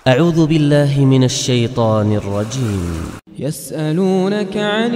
أعوذ بالله من الشيطان الرجيم. يسألونك عن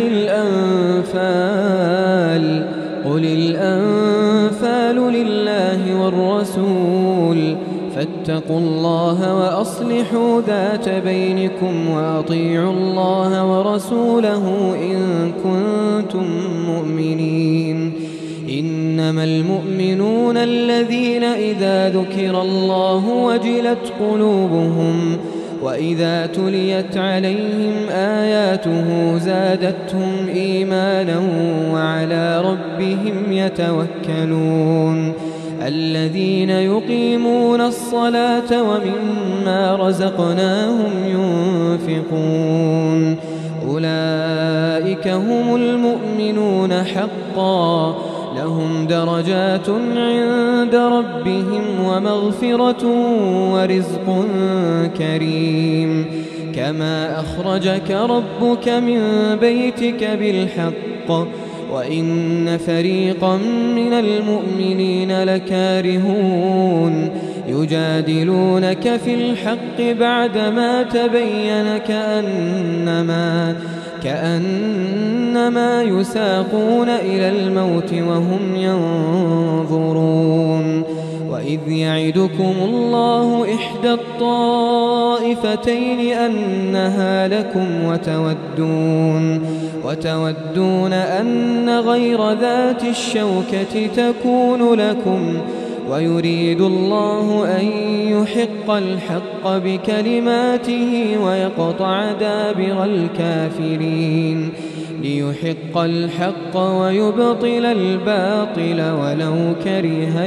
الأنفال قل الأنفال لله والرسول فاتقوا الله وأصلحوا ذات بينكم وأطيعوا الله ورسوله إن كنتم مؤمنين. إنما المؤمنون الذين إذا ذكر الله وجلت قلوبهم وإذا تليت عليهم آياته زادتهم إيمانا وعلى ربهم يتوكلون. الذين يقيمون الصلاة ومما رزقناهم ينفقون أولئك هم المؤمنون حقا لهم درجات عند ربهم ومغفرة ورزق كريم. كما أخرجك ربك من بيتك بالحق وإن فريقا من المؤمنين لكارهون يجادلونك في الحق بعدما تبين كأنما يساقون إلى الموت وهم ينظرون. وإذ يعدكم الله إحدى الطائفتين أنها لكم وتودون أن غير ذات الشوكة تكون لكم ويريد الله أن يحق الحق بكلماته ويقطع دابر الكافرين ليحق الحق ويبطل الباطل ولو كره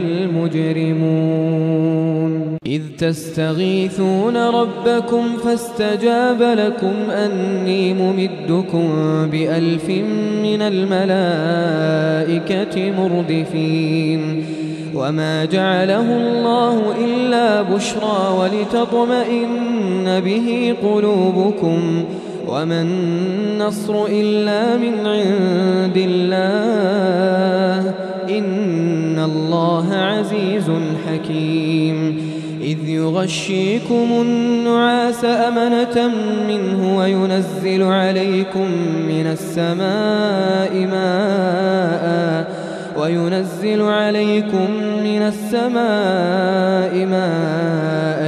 المجرمون. إذ تستغيثون ربكم فاستجاب لكم أني ممدكم ب1000 من الملائكة مردفين. وما جعله الله إلا بشرى ولتطمئن به قلوبكم وما النصر إلا من عند الله إن الله عزيز حكيم. إذ يغشيكم النعاس أمنة منه وينزل عليكم من السماء ماء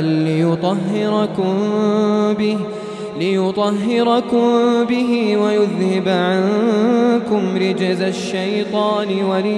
ليطهركم به ويذهب عنكم رجز الشيطان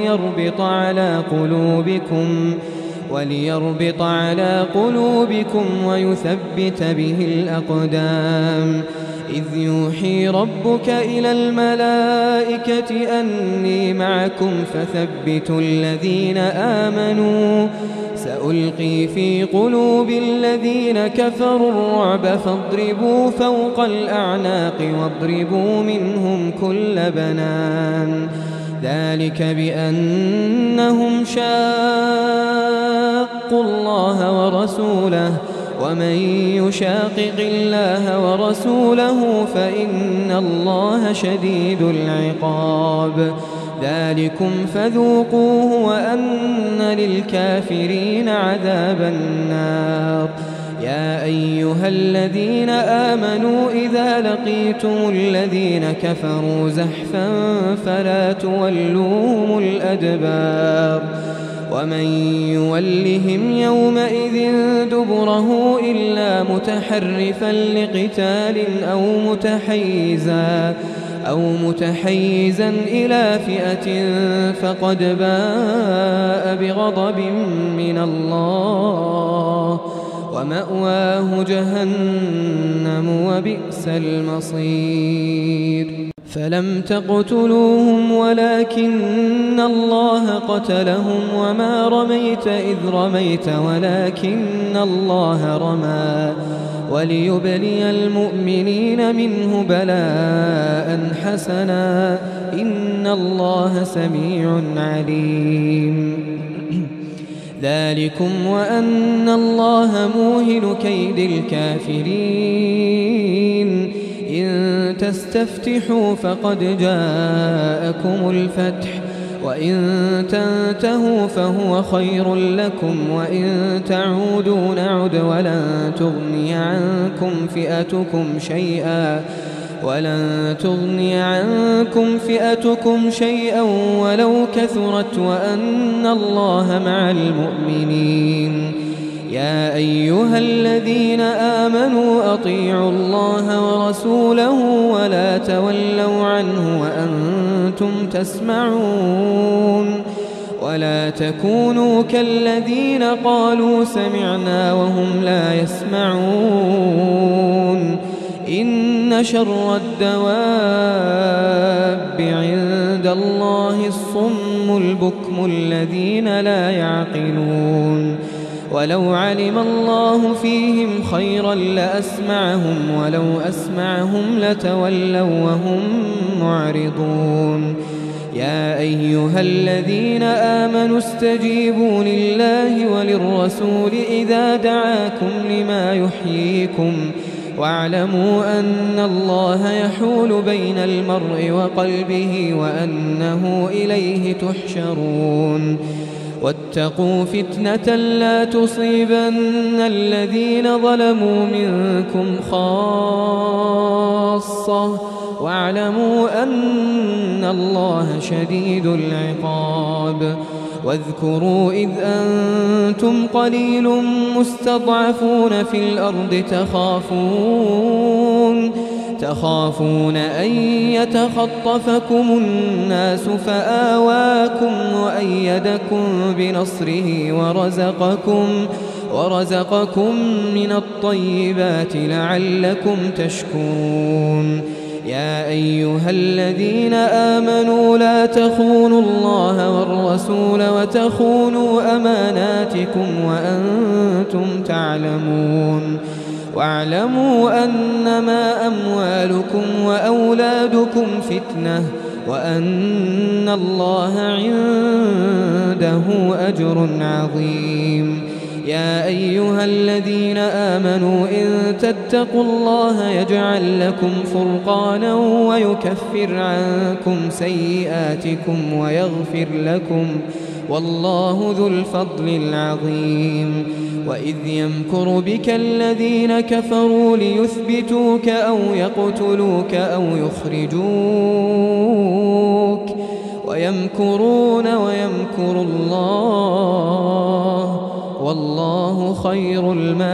وليربط على قلوبكم ويثبت به الأقدام. إذ يوحي ربك إلى الملائكة أني معكم فثبتوا الذين آمنوا سألقي في قلوب الذين كفروا الرعب فاضربوا فوق الأعناق واضربوا منهم كل بنان. ذلك بأنهم شاقوا الله ورسوله ومن يشاقق الله ورسوله فإن الله شديد العقاب. ذلكم فذوقوه وأن للكافرين عذاب النار. يا أيها الذين آمنوا إذا لقيتم الذين كفروا زحفا فلا تولوهم الأدبار. ومن يولهم يومئذ دبره إلا متحرفا لقتال أو متحيزا إلى فئة فقد باء بغضب من الله ومأواه جهنم وبئس المصير. فلم تقتلوهم ولكن الله قتلهم وما رميت إذ رميت ولكن الله رمى وليبلي المؤمنين منه بلاء حسنا إن الله سميع عليم. ذلكم وأن الله موهن كيد الكافرين. إن تستفتحوا فقد جاءكم الفتح وإن تنتهوا فهو خير لكم وإن تعودوا نعد ولن تغني عنكم فئتكم شيئا ولو كثرت وأن الله مع المؤمنين. يا أيها الذين آمنوا أطيعوا الله ورسوله ولا تولوا عنه وأنتم تسمعون ولا تكونوا كالذين قالوا سمعنا وهم لا يسمعون. إن شر الدواب عند الله الصم البكم الذين لا يعقلون. ولو علم الله فيهم خيرا لأسمعهم ولو أسمعهم لتولوا وهم معرضون. يا أيها الذين آمنوا استجيبوا لله وللرسول إذا دعاكم لما يحييكم واعلموا أن الله يحول بين المرء وقلبه وأنه إليه تحشرون. واتقوا فتنة لا تصيبن الذين ظلموا منكم خاصة واعلموا أن الله شديد العقاب. واذكروا إذ أنتم قليل مستضعفون في الأرض تخافون أن يتخطفكم الناس فآواكم وأيدكم بنصره ورزقكم من الطيبات لعلكم تشكرون. يا أيها الذين آمنوا لا تخونوا الله والرسول وتخونوا أماناتكم وأنتم تعلمون. واعلموا أنما أموالكم وأولادكم فتنة وأن الله عنده أجر عظيم. يا أيها الذين آمنوا إن تتقوا الله يجعل لكم فرقانا ويكفر عنكم سيئاتكم ويغفر لكم والله ذو الفضل العظيم. وإذ يمكر بك الذين كفروا ليثبتوك أو يقتلوك أو يخرجوك ويمكرون ويمكر الله والله خير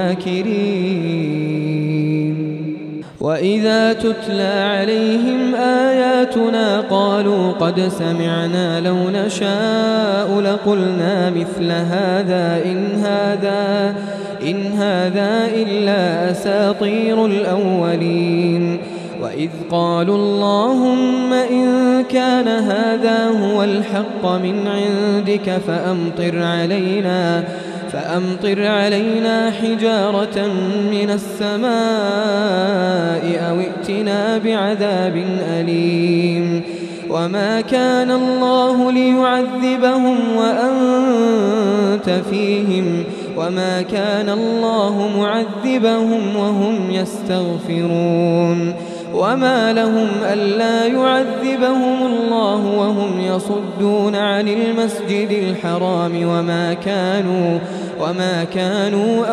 الماكرين. وإذا تتلى عليهم آياتنا قالوا قد سمعنا لو نشاء لقلنا مثل هذا إن هذا إلا أساطير الأولين. وإذ قالوا اللهم إن كان هذا هو الحق من عندك فأمطر علينا حجارة من السماء أو ائتنا بعذاب أليم. وما كان الله ليعذبهم وأنت فيهم وما كان الله معذبهم وهم يستغفرون. وما لهم ألا يعذبهم الله وهم يصدون عن المسجد الحرام وما كانوا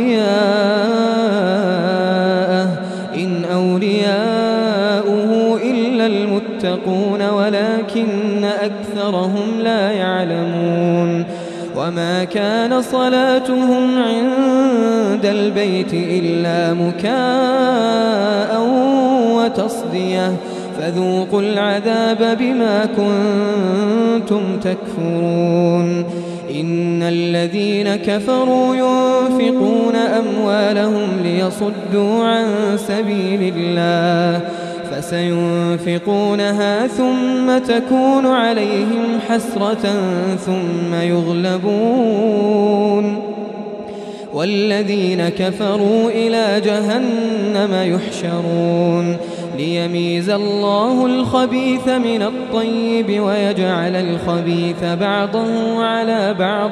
أولياءه إن أولياؤه إلا المتقون ولكن أكثرهم لا يعلمون. وما كان صلاتهم عند البيت إلا مكاء وتصدية فذوقوا العذاب بما كنتم تكفرون. إن الذين كفروا ينفقون أموالهم ليصدوا عن سبيل الله فسينفقونها ثم تكون عليهم حسرة ثم يغلبون والذين كفروا إلى جهنم يحشرون ليميز الله الخبيث من الطيب ويجعل الخبيث بعضه على بعض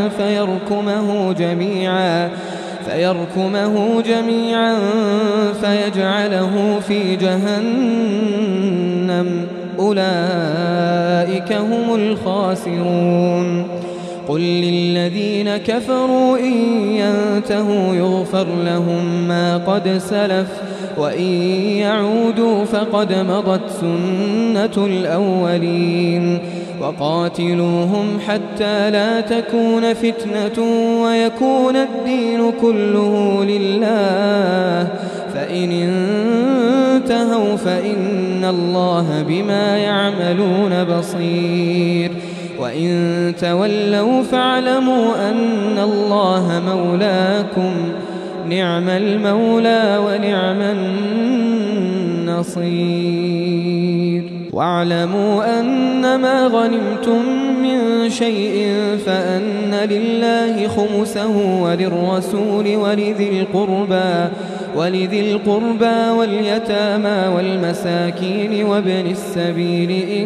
فيركمه جميعا فيجعله في جهنم. أولئك هم الخاسرون. قل للذين كفروا إن ينتهوا يغفر لهم ما قد سلف وإن يعودوا فقد مضت سنة الأولين. وقاتلوهم حتى لا تكون فتنة ويكون الدين كله لله، فإن انتهوا فإن الله بما يعملون بصير. وإن تولوا فاعلموا أن الله مولاكم، نعم المولى ونعم النصير. واعلموا أنما غنمتم من شيء فأن لله خمسه وللرسول ولذي القربى واليتامى والمساكين وابن السبيل إن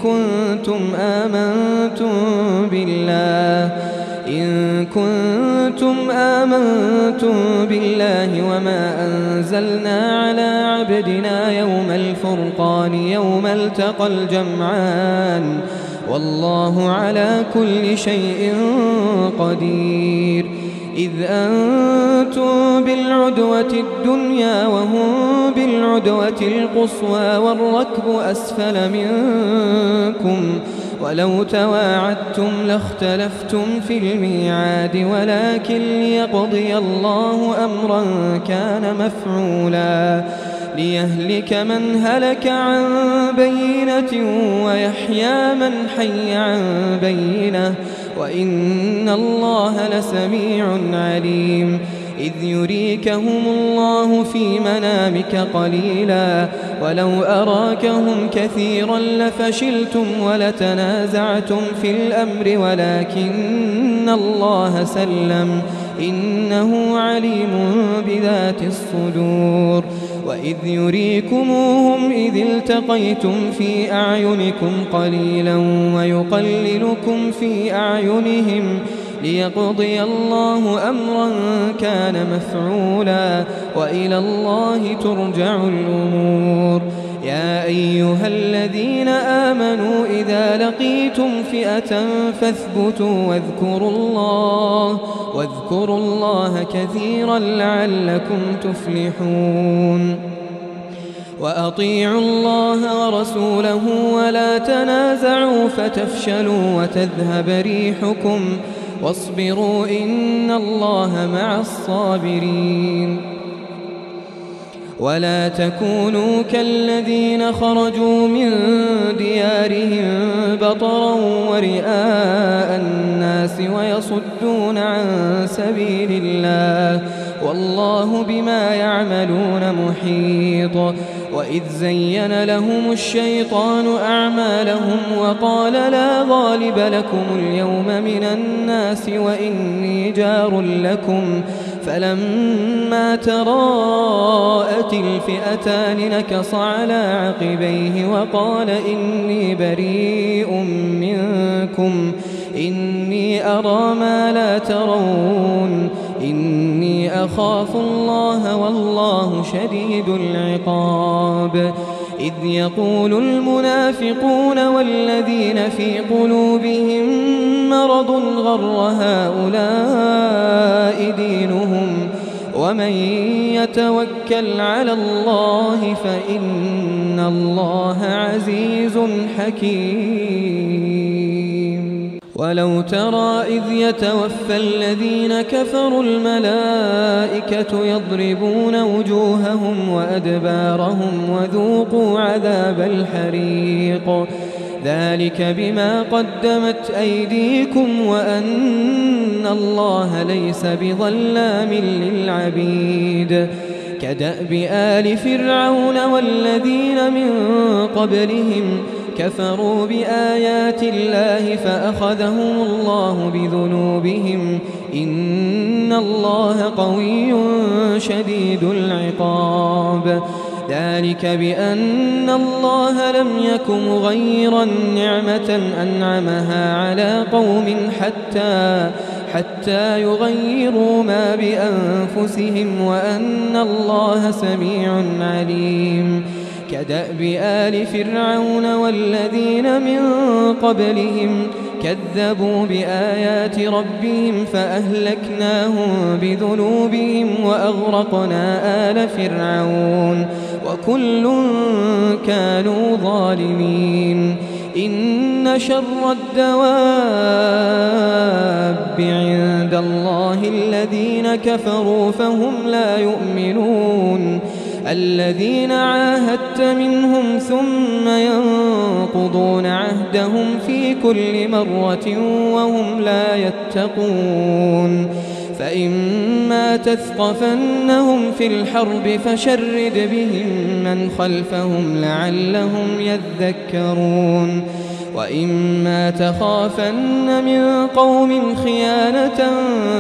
كنتم آمنتم بالله وما أنزلنا على عبدنا يوم الفرقان يوم التقى الجمعان والله على كل شيء قدير. إذ أنتم بالعدوة الدنيا وهم بالعدوة القصوى والركب أسفل منكم ولو تواعدتم لاختلفتم في الميعاد ولكن ليقضي الله أمرا كان مفعولا ليهلك من هلك عن بينة ويحيى من حي عن بينة وإن الله لسميع عليم. إذ يريكهم الله في منامك قليلا ولو أراكهم كثيرا لفشلتم ولتنازعتم في الأمر ولكن الله سلم إنه عليم بذات الصدور. وإذ يريكموهم إذ التقيتم في أعينكم قليلا ويقللكم في أعينهم ليقضي الله أمرا كان مفعولا وإلى الله ترجع الأمور. يا أيها الذين آمنوا إذا لقيتم فئة فاثبتوا واذكروا الله كثيرا لعلكم تفلحون. وأطيعوا الله ورسوله ولا تنازعوا فتفشلوا وتذهب ريحكم واصبروا إن الله مع الصابرين. ولا تكونوا كالذين خرجوا من ديارهم بطرا ورئاء الناس ويصدون عن سبيل الله والله بما يعملون محيط. وإذ زين لهم الشيطان أعمالهم وقال لا غالب لكم اليوم من الناس وإني جار لكم فلما تراءت الفئتان نكص على عقبيه وقال إني بريء منكم إني أرى ما لا ترون إني أخاف الله والله شديد العقاب. إذ يقول المنافقون والذين في قلوبهم مرض غر هؤلاء دينهم ومن يتوكل على الله فإن الله عزيز حكيم. ولو ترى إذ يتوفى الذين كفروا الملائكة يضربون وجوههم وأدبارهم وذوقوا عذاب الحريق ذلك بما قدمت أيديكم وأن الله ليس بظلام للعبيد. كدأب آل فرعون والذين من قبلهم كفروا بآيات الله فأخذهم الله بذنوبهم إن الله قوي شديد العقاب. ذلك بأن الله لم يك مغيرا نعمة أنعمها على قوم حتى يغيروا ما بأنفسهم وأن الله سميع عليم. كدأب آل فرعون والذين من قبلهم كذبوا بآيات ربهم فأهلكناهم بذنوبهم وأغرقنا آل فرعون وكل كانوا ظالمين إن شر الدواب عند الله الذين كفروا فهم لا يؤمنون الذين عاهدت منهم ثم ينقضون عهدهم في كل مرة وهم لا يتقون فإما تثقفنهم في الحرب فشرد بهم من خلفهم لعلهم يذكرون وإما تخافن من قوم خيانة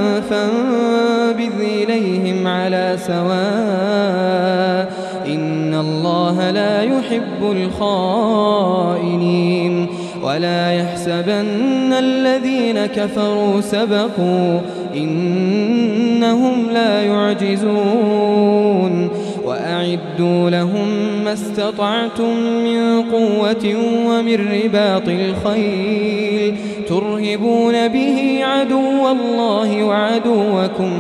فانبذ إليهم على سواء إن الله لا يحب الخائنين ولا يحسبن الذين كفروا سبقوا إنهم لا يعجزون وأعدوا لهم ما استطعتم من قوة ومن رباط الخيل ترهبون به عدو الله وعدوكم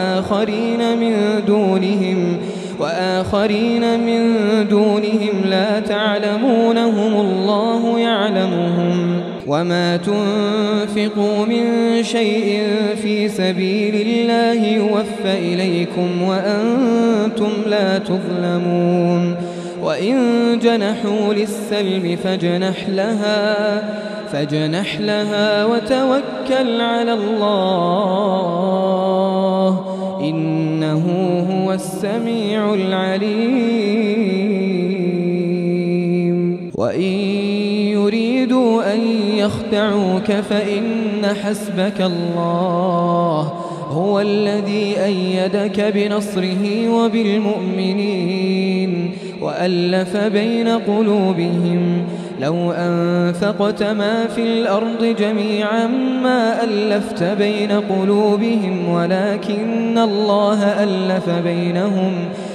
وآخرين من دونهم لا تعلمونهم الله يعلمهم وما تنفقوا من شيء في سبيل الله يوفى إليكم وأنتم لا تظلمون وإن جنحوا للسلم فاجنح لها وتوكل على الله إنه هو السميع العليم وإن يريدوا أن يخدعوك فإن حسبك الله هو الذي أيدك بنصره وبالمؤمنين وألف بين قلوبهم لو أنفقت ما في الأرض جميعا ما ألفت بين قلوبهم ولكن الله ألف بينهم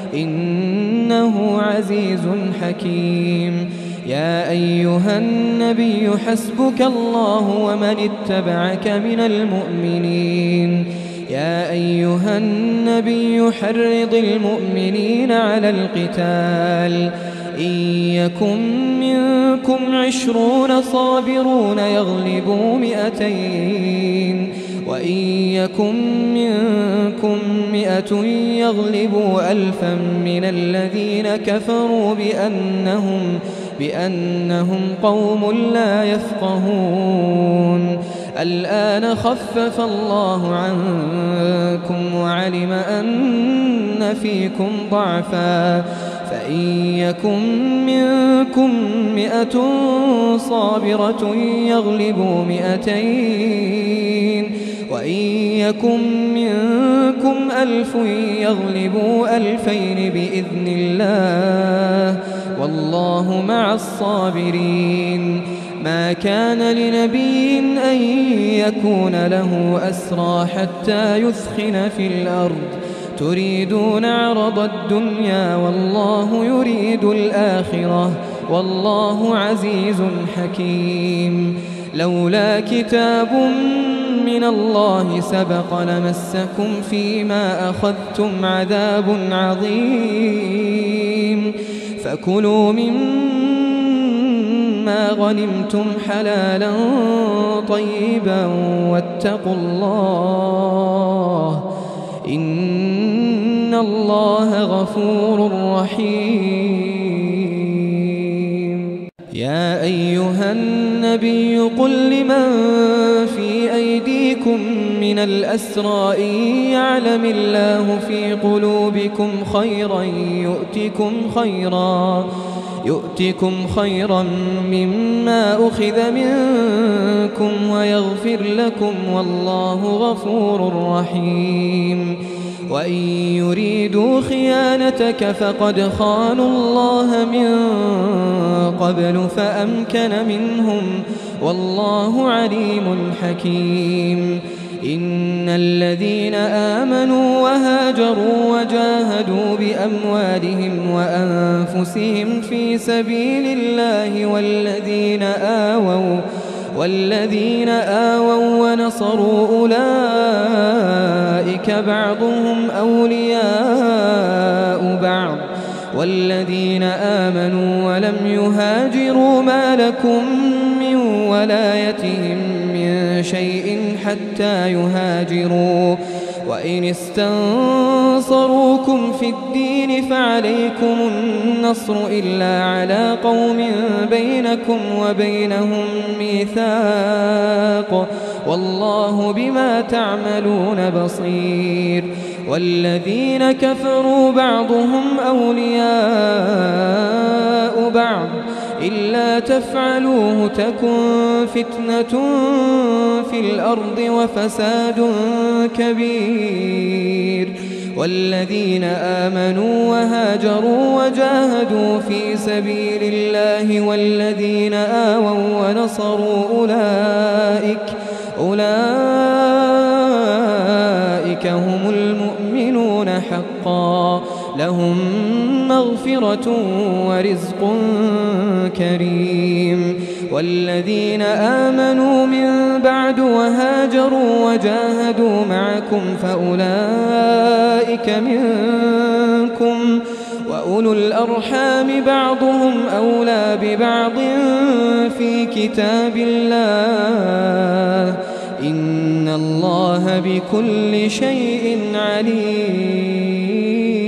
إنه عزيز حكيم يا أيها النبي حسبك الله ومن اتبعك من المؤمنين يا أيها النبي حرض المؤمنين على القتال إن يكن منكم 20 صابرون يغلبوا 200 وإن يكن منكم 100 يغلبوا 1000 من الذين كفروا بأنهم قوم لا يفقهون الآن خفف الله عنكم وعلم أن فيكم ضعفا فإن يكن منكم 100 صابرة يغلبوا 200 وإن يكن منكم 1000 يغلبوا 2000 بإذن الله والله مع الصابرين ما كان لنبي أن يكون له أسرى حتى يثخن في الأرض تريدون عرض الدنيا والله يريد الآخرة والله عزيز حكيم لولا كتاب من الله سبق لمسكم فيما أخذتم عذاب عظيم فكلوا مما غنمتم حلالا طيبا واتقوا الله إن الله غفور رحيم يا أيها النبي قل لمن في أيديكم من الأسرى إن يعلم الله في قلوبكم خيرا يؤتكم خيرا مما أخذ منكم ويغفر لكم والله غفور رحيم وإن يريدوا خيانتك فقد خانوا الله من قبل فأمكن منهم والله عليم حكيم إن الذين آمنوا وهاجروا وجاهدوا بأموالهم وأنفسهم في سبيل الله والذين آووا ونصروا أولئك بعضهم أولياء بعض والذين آمنوا ولم يهاجروا ما لكم من ولايتهم من شيء حتى يهاجروا وإن استنصروكم في الدين فعليكم النصر إلا على قوم بينكم وبينهم ميثاق والله بما تعملون بصير والذين كفروا بعضهم أولياء بعض إلا تفعلوه تكن فتنة في الأرض وفساد كبير والذين آمنوا وهاجروا وجاهدوا في سبيل الله والذين آووا ونصروا أولئك هم المؤمنون حقا لهم مغفرة ورزق كريم والذين آمنوا من بعد وهاجروا وجاهدوا معكم فأولئك منكم وأولو الأرحام بعضهم أولى ببعض في كتاب الله إن الله بكل شيء عليم.